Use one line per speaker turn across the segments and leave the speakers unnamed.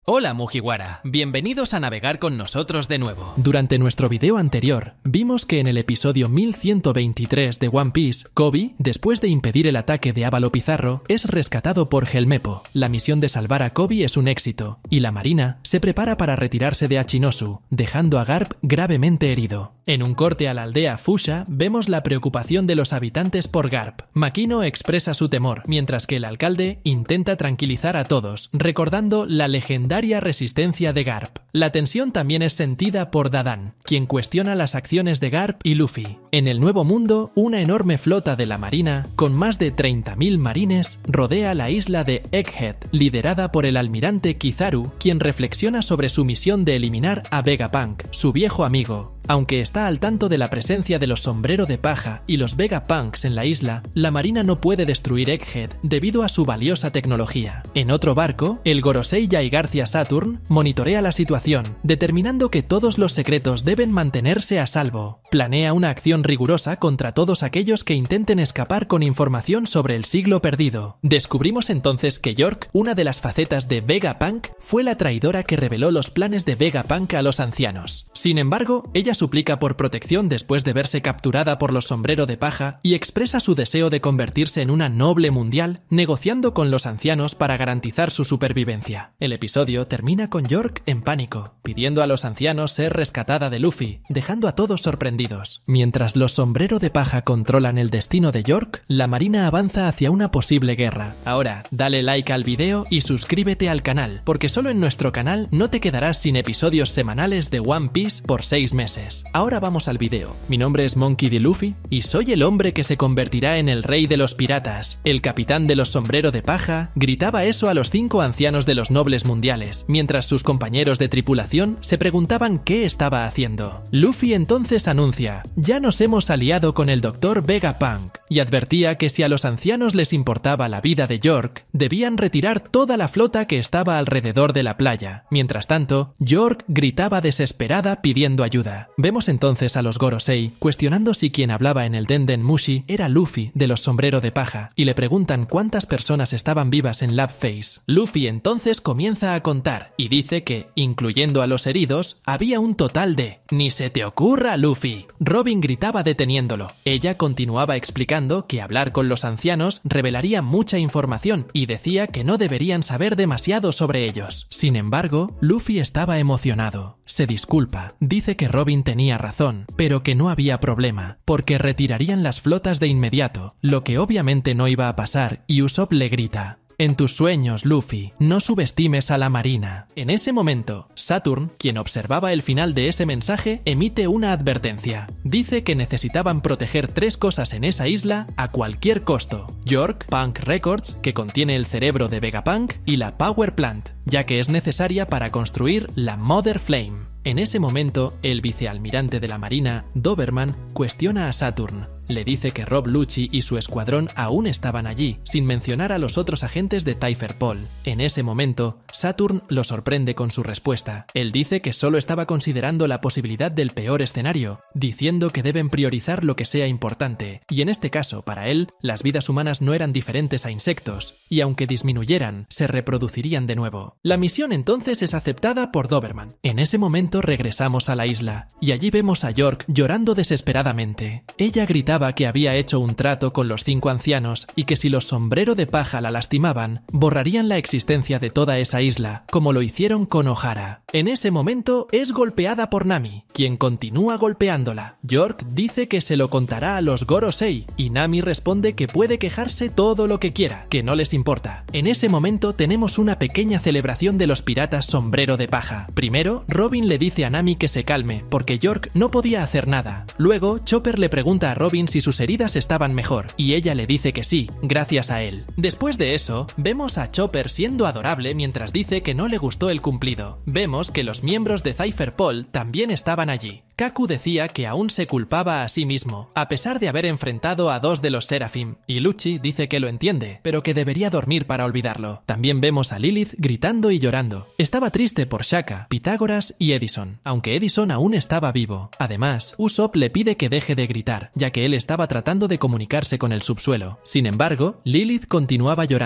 Hola Mugiwara, bienvenidos a navegar con nosotros de nuevo. Durante nuestro video anterior, vimos que en el episodio 1123 de One Piece, Koby, después de impedir el ataque de Ávalo Pizarro, es rescatado por Helmeppo. La misión de salvar a Koby es un éxito, y la marina se prepara para retirarse de Hachinosu, dejando a Garp gravemente herido. En un corte a la aldea Fusha, vemos la preocupación de los habitantes por Garp. Makino expresa su temor, mientras que el alcalde intenta tranquilizar a todos, recordando la legendaria resistencia de Garp. La tensión también es sentida por Dadan, quien cuestiona las acciones de Garp y Luffy. En el Nuevo Mundo, una enorme flota de la marina, con más de 30.000 marines, rodea la isla de Egghead, liderada por el almirante Kizaru, quien reflexiona sobre su misión de eliminar a Vegapunk, su viejo amigo. Aunque está al tanto de la presencia de los Sombrero de Paja y los Vegapunks en la isla, la marina no puede destruir Egghead debido a su valiosa tecnología. En otro barco, el Gorosei García Saturn monitorea la situación, determinando que todos los secretos deben mantenerse a salvo. Planea una acción rigurosa contra todos aquellos que intenten escapar con información sobre el siglo perdido. Descubrimos entonces que York, una de las facetas de Vegapunk, fue la traidora que reveló los planes de Vegapunk a los ancianos. Sin embargo, ella suplica por protección después de verse capturada por los Sombrero de Paja y expresa su deseo de convertirse en una noble mundial, negociando con los ancianos para garantizar su supervivencia. El episodio termina con York en pánico, pidiendo a los ancianos ser rescatada de Luffy, dejando a todos sorprendidos. Mientras los Sombrero de Paja controlan el destino de York, la marina avanza hacia una posible guerra. Ahora, dale like al video y suscríbete al canal, porque solo en nuestro canal no te quedarás sin episodios semanales de One Piece por 6 meses. Ahora vamos al video. Mi nombre es Monkey D. Luffy y soy el hombre que se convertirá en el rey de los piratas. El capitán de los Sombrero de Paja gritaba eso a los 5 ancianos de los nobles mundiales, mientras sus compañeros de tripulación se preguntaban qué estaba haciendo. Luffy entonces anuncia: ya nos hemos aliado con el Dr. Vegapunk, y advertía que si a los ancianos les importaba la vida de York, debían retirar toda la flota que estaba alrededor de la playa. Mientras tanto, York gritaba desesperada pidiendo ayuda. Vemos entonces a los Gorosei cuestionando si quien hablaba en el Denden Mushi era Luffy de los Sombrero de Paja, y le preguntan cuántas personas estaban vivas en Lab Face. Luffy entonces comienza a contar y dice que, incluyendo a los heridos, había un total de «Ni se te ocurra, Luffy». Robin gritaba deteniéndolo. Ella continuaba explicando que hablar con los ancianos revelaría mucha información y decía que no deberían saber demasiado sobre ellos. Sin embargo, Luffy estaba emocionado. Se disculpa. Dice que Robin tenía razón, pero que no había problema, porque retirarían las flotas de inmediato, lo que obviamente no iba a pasar, y Usopp le grita: «En tus sueños, Luffy, no subestimes a la marina». En ese momento, Saturn, quien observaba el final de ese mensaje, emite una advertencia. Dice que necesitaban proteger 3 cosas en esa isla a cualquier costo: York, Punk Records, que contiene el cerebro de Vegapunk, y la Power Plant, ya que es necesaria para construir la Mother Flame. En ese momento, el vicealmirante de la marina, Doberman, cuestiona a Saturn. Le dice que Rob Lucci y su escuadrón aún estaban allí, sin mencionar a los otros agentes de Typher Paul. En ese momento, Saturn lo sorprende con su respuesta. Él dice que solo estaba considerando la posibilidad del peor escenario, diciendo que deben priorizar lo que sea importante, y en este caso, para él, las vidas humanas no eran diferentes a insectos, y aunque disminuyeran, se reproducirían de nuevo. La misión entonces es aceptada por Doberman. En ese momento regresamos a la isla, y allí vemos a York llorando desesperadamente. Ella gritaba que había hecho un trato con los 5 ancianos y que si los Sombrero de Paja la lastimaban, borrarían la existencia de toda esa isla, como lo hicieron con Ohara. En ese momento es golpeada por Nami, quien continúa golpeándola. York dice que se lo contará a los Gorosei, y Nami responde que puede quejarse todo lo que quiera, que no les importa. En ese momento tenemos una pequeña celebración de los piratas Sombrero de Paja. Primero, Robin le dice a Nami que se calme, porque York no podía hacer nada. Luego, Chopper le pregunta a Robin si sus heridas estaban mejor, y ella le dice que sí, gracias a él. Después de eso, vemos a Chopper siendo adorable mientras dice que no le gustó el cumplido. Vemos que los miembros de Typher Paul también estaban allí. Kaku decía que aún se culpaba a sí mismo, a pesar de haber enfrentado a 2 de los Seraphim, y Lucci dice que lo entiende, pero que debería dormir para olvidarlo. También vemos a Lilith gritando y llorando. Estaba triste por Shaka, Pitágoras y Edison, aunque Edison aún estaba vivo. Además, Usopp le pide que deje de gritar, ya que él estaba tratando de comunicarse con el subsuelo. Sin embargo, Lilith continuaba llorando.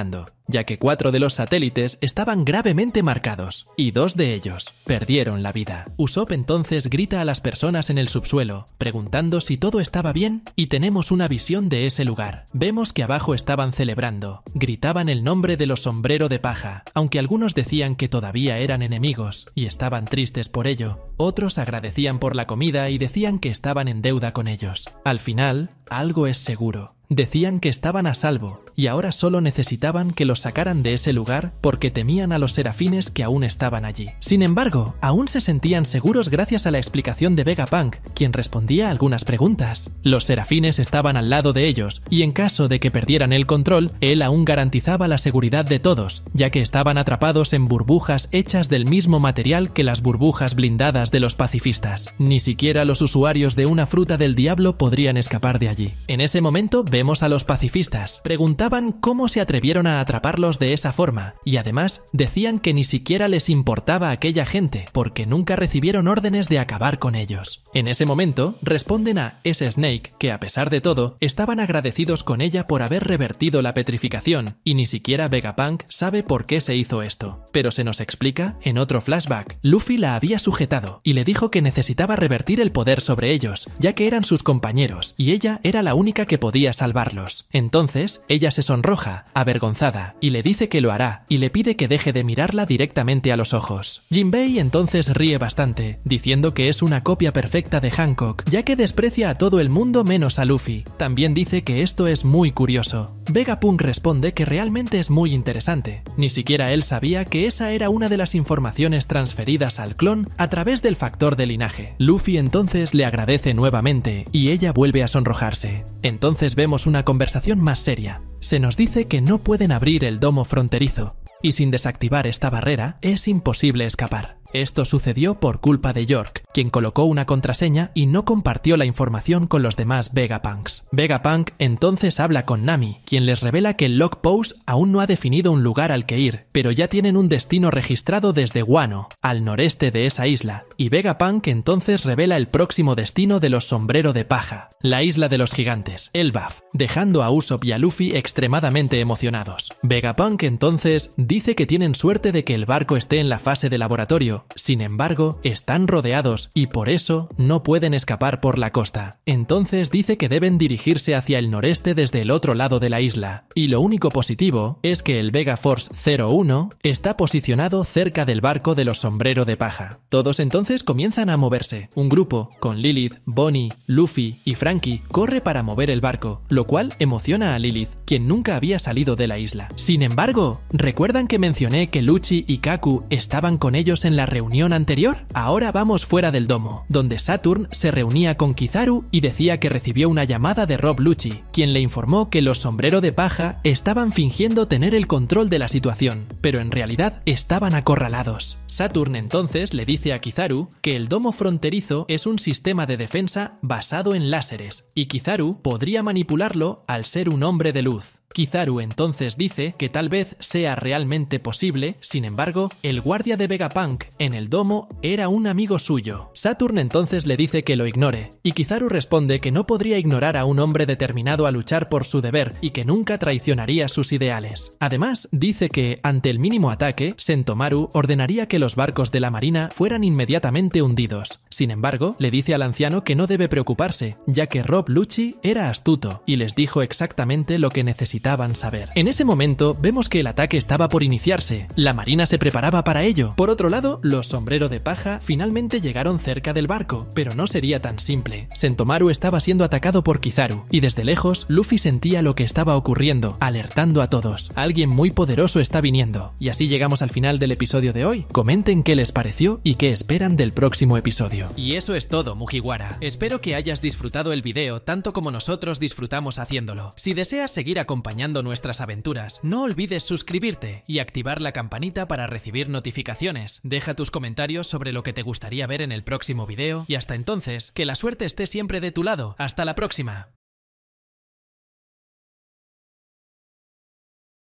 ya que 4 de los satélites estaban gravemente marcados, y 2 de ellos perdieron la vida. Usopp entonces grita a las personas en el subsuelo, preguntando si todo estaba bien, y tenemos una visión de ese lugar. Vemos que abajo estaban celebrando, gritaban el nombre de los Sombrero de Paja, aunque algunos decían que todavía eran enemigos, y estaban tristes por ello. Otros agradecían por la comida y decían que estaban en deuda con ellos. Al final, algo es seguro. Decían que estaban a salvo y ahora solo necesitaban que los sacaran de ese lugar porque temían a los serafines que aún estaban allí. Sin embargo, aún se sentían seguros gracias a la explicación de Vegapunk, quien respondía a algunas preguntas. Los serafines estaban al lado de ellos y en caso de que perdieran el control, él aún garantizaba la seguridad de todos, ya que estaban atrapados en burbujas hechas del mismo material que las burbujas blindadas de los pacifistas. Ni siquiera los usuarios de una fruta del diablo podrían escapar de allí. En ese momento vemos a los pacifistas. Preguntaban cómo se atrevieron a atraparlos de esa forma y además decían que ni siquiera les importaba aquella gente porque nunca recibieron órdenes de acabar con ellos. En ese momento responden a S-Snake que a pesar de todo estaban agradecidos con ella por haber revertido la petrificación y ni siquiera Vegapunk sabe por qué se hizo esto. Pero se nos explica en otro flashback. Luffy la había sujetado y le dijo que necesitaba revertir el poder sobre ellos, ya que eran sus compañeros y ella era la única que podía salvarlos. Entonces, ella se sonroja, avergonzada, y le dice que lo hará, y le pide que deje de mirarla directamente a los ojos. Jinbei entonces ríe bastante, diciendo que es una copia perfecta de Hancock, ya que desprecia a todo el mundo menos a Luffy. También dice que esto es muy curioso. Vegapunk responde que realmente es muy interesante. Ni siquiera él sabía que esa era una de las informaciones transferidas al clon a través del factor de linaje. Luffy entonces le agradece nuevamente, y ella vuelve a sonrojarse. Entonces vemos una conversación más seria. Se nos dice que no pueden abrir el domo fronterizo, y sin desactivar esta barrera es imposible escapar. Esto sucedió por culpa de York, quien colocó una contraseña y no compartió la información con los demás Vegapunks. Vegapunk entonces habla con Nami, quien les revela que el Log Post aún no ha definido un lugar al que ir, pero ya tienen un destino registrado desde Wano, al noreste de esa isla, y Vegapunk entonces revela el próximo destino de los Sombrero de Paja, la isla de los gigantes, Elbaf, dejando a Usopp y a Luffy extremadamente emocionados. Vegapunk entonces dice que tienen suerte de que el barco esté en la fase de laboratorio. Sin embargo, están rodeados y por eso no pueden escapar por la costa. Entonces dice que deben dirigirse hacia el noreste desde el otro lado de la isla. Y lo único positivo es que el Vega Force 01 está posicionado cerca del barco de los Sombrero de Paja. Todos entonces comienzan a moverse. Un grupo, con Lilith, Bonnie, Luffy y Franky, corre para mover el barco, lo cual emociona a Lilith, quien nunca había salido de la isla. Sin embargo, ¿recuerdan que mencioné que Lucci y Kaku estaban con ellos en la reunión anterior? Ahora vamos fuera del domo, donde Saturn se reunía con Kizaru y decía que recibió una llamada de Rob Lucci, quien le informó que los Sombrero de Paja estaban fingiendo tener el control de la situación, pero en realidad estaban acorralados. Saturn entonces le dice a Kizaru que el domo fronterizo es un sistema de defensa basado en láseres, y Kizaru podría manipularlo al ser un hombre de luz. Kizaru entonces dice que tal vez sea realmente posible, sin embargo, el guardia de Vegapunk en el domo era un amigo suyo. Saturn entonces le dice que lo ignore, y Kizaru responde que no podría ignorar a un hombre determinado a luchar por su deber y que nunca traicionaría sus ideales. Además, dice que, ante el mínimo ataque, Sentomaru ordenaría que los barcos de la marina fueran inmediatamente hundidos. Sin embargo, le dice al anciano que no debe preocuparse, ya que Rob Lucci era astuto y les dijo exactamente lo que necesitaban saber. En ese momento vemos que el ataque estaba por iniciarse. La marina se preparaba para ello. Por otro lado, los Sombrero de Paja finalmente llegaron cerca del barco, pero no sería tan simple. Sentomaru estaba siendo atacado por Kizaru, y desde lejos Luffy sentía lo que estaba ocurriendo, alertando a todos. Alguien muy poderoso está viniendo. Y así llegamos al final del episodio de hoy. Comenten qué les pareció y qué esperan del próximo episodio. Y eso es todo, Mugiwara. Espero que hayas disfrutado el video tanto como nosotros disfrutamos haciéndolo. Si deseas seguir acompañando nuestras aventuras, no olvides suscribirte y activar la campanita para recibir notificaciones. Deja tus comentarios sobre lo que te gustaría ver en el próximo video y hasta entonces, que la suerte esté siempre de tu lado. ¡Hasta la próxima!